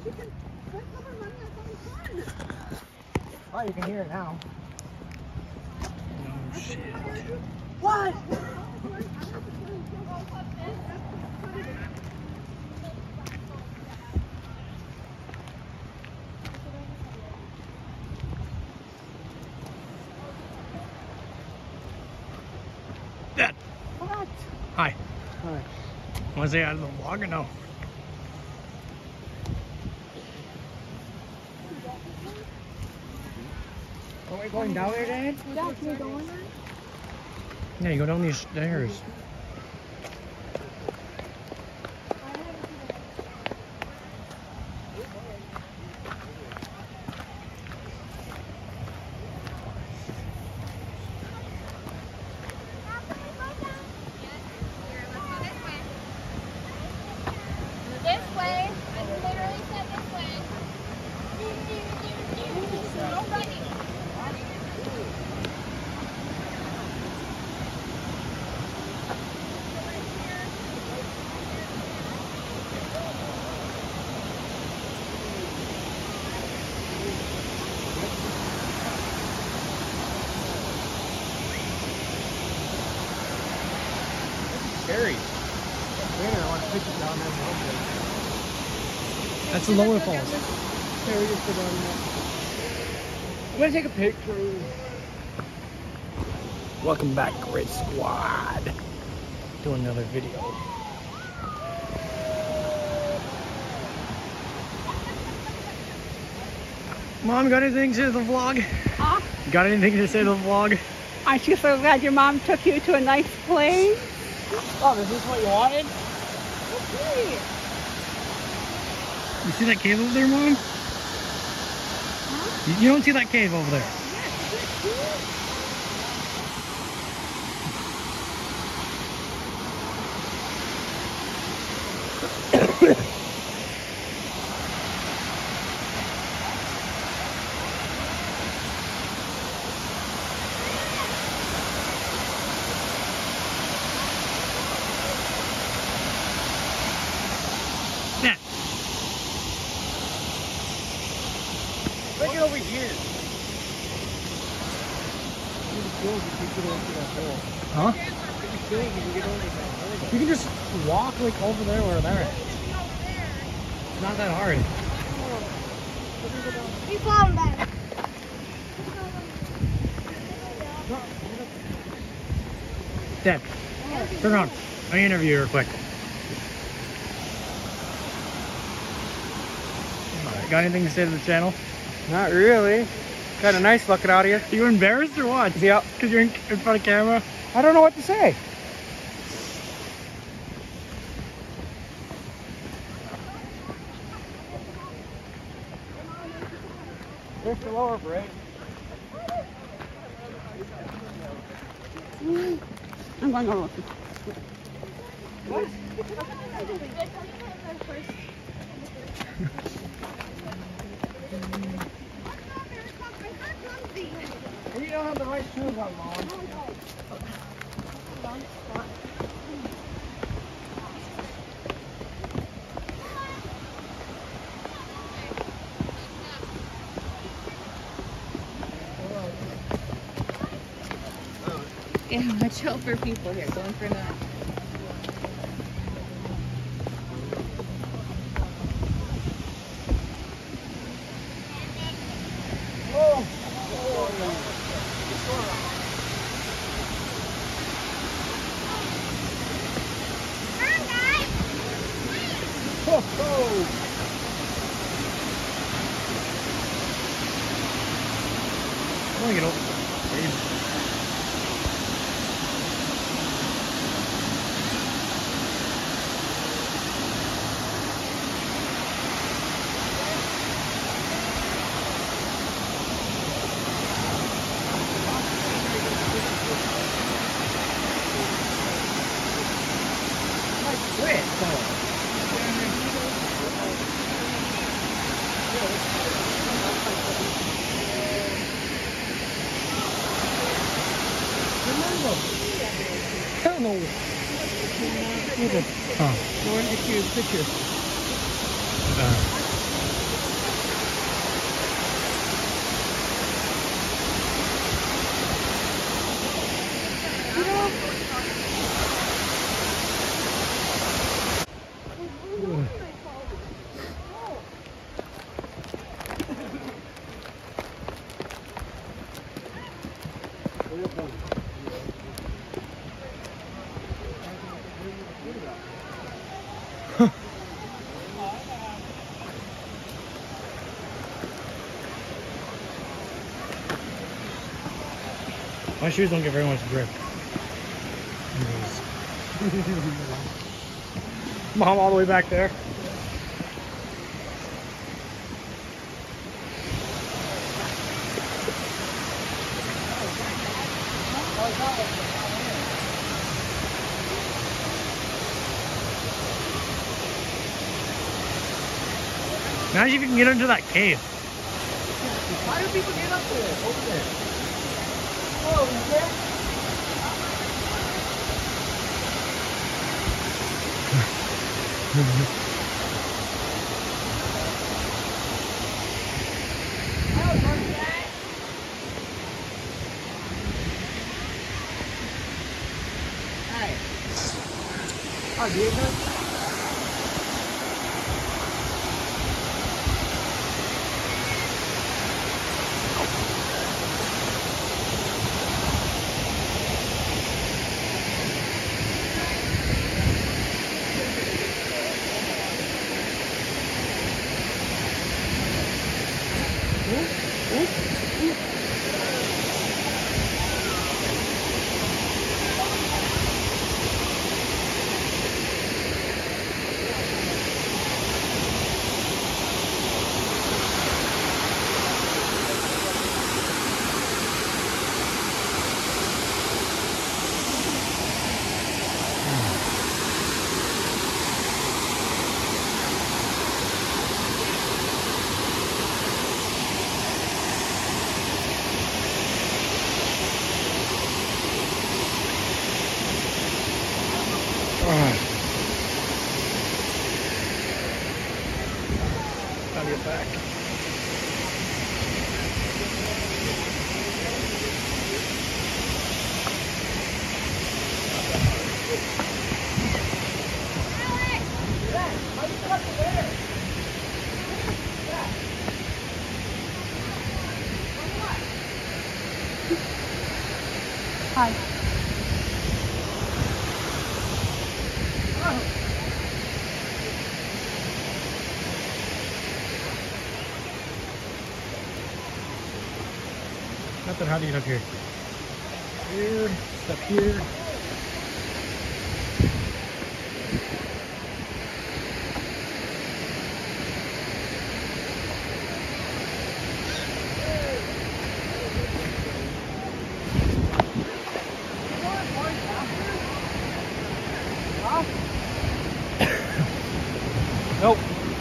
Oh, you can hear it now. Oh shit. What? Dad. What? Hi. Hi. Want to say out of the vlog or no? Are we going down there, Dad? Yeah, can we go in there? Yeah, you go down these stairs. This way. I literally said this way. No running. Scary. Man, I want to pitch it down there. That's the lower falls. There we just go down there. I'm gonna take a picture. Welcome back, Great Squad. Do another video. Mom, got anything to say to the vlog? Huh? Got anything to say to the vlog? Aren't you so glad your mom took you to a nice place? Oh, is this what you wanted? Okay. You see that cave over there, Mom? Huh? You don't see that cave over there. Yeah. Look it over here. Huh? You can just walk like over there or there. It's not that hard. We found that. Dad, turn on. Let me interview you real quick. Got anything to say to the channel? Not really. Kind of nice looking out here. You embarrassed or what? Yep. Because you're in front of camera? I don't know what to say. There's the lower bridge. I'm going over. What? You don't have the right shoes on, Mom. Yeah, watch out for people here. Going for that. I want to get over. I don't know. Look at Huh. I want to get you a picture. My shoes don't get very much grip. Mom all the way back there. Imagine if you can get into that cave. How do people get up there? Over there. Oh, is there? Oh, do you know? Gotta get back. Hi. Nothing. How do you get up here? Here, step here. Nope.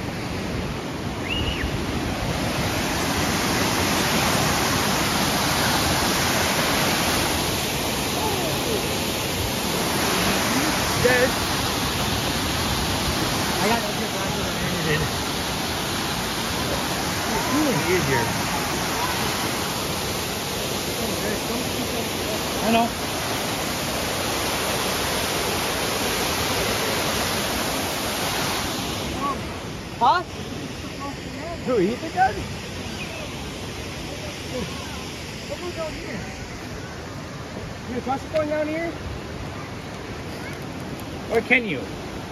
Dead. I got no grip faster than Andrew did. It's really easier. I know. Huh? Who, Ethan does? What goes down here? You trust it going down here? Or can you?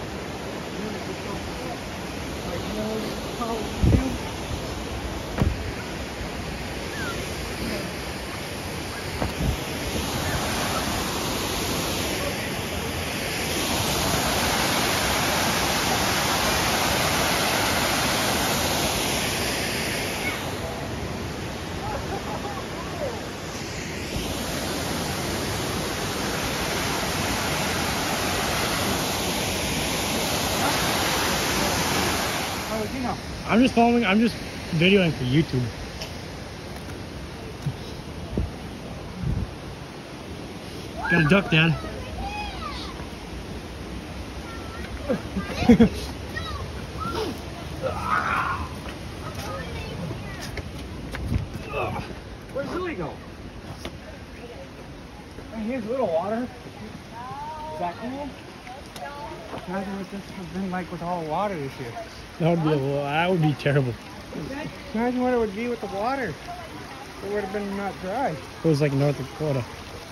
I'm just filming, I'm just videoing for YouTube. Got a duck, Dad. Where's Louie go? And here's a little water. Is that cool? Imagine what this has been like with all the water this year. That would be terrible. Imagine what it would be with the water. It would have been not dry. It was like North Dakota.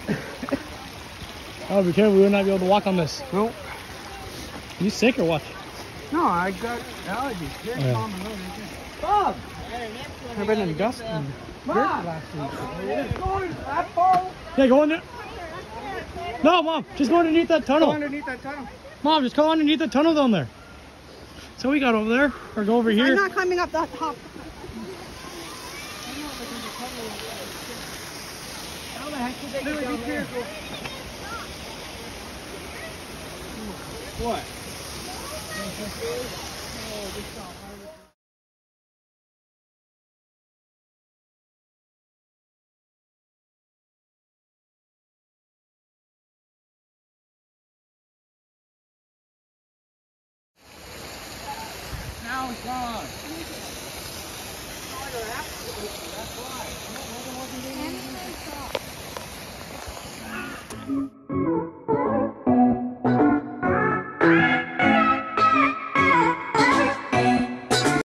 Oh, be careful, we would not be able to walk on this. Nope. You sick or what? No, I got allergies. Here's Yeah. Mom and Louie. Bob! I've been in dust and dirt last week. Going that far? Yeah, go in there. No, Mom, just go underneath that tunnel. Go underneath that tunnel. Mom, just go underneath the tunnel down there. So we got over there, or go over I'm here. not climbing up that top. How the heck did they get down there? What? Now it's gone. That's why.